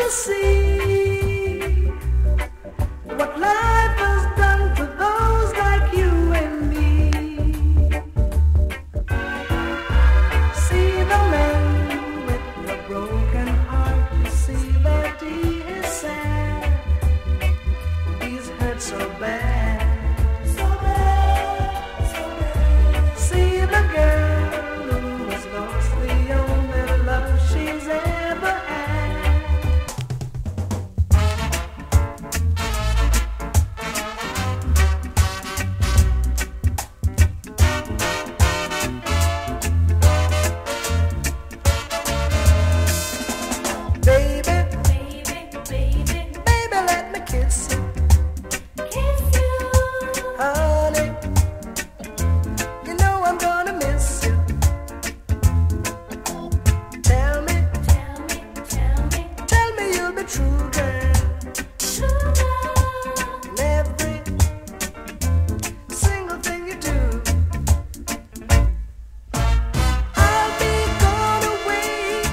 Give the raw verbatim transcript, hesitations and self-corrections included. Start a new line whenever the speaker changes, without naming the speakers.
see what life has done to those like you and me. See the man with a broken heart, you see that he is sad. He's hurt so bad, so bad, so bad. See the girl who has lost the only love she's ever had. True girl.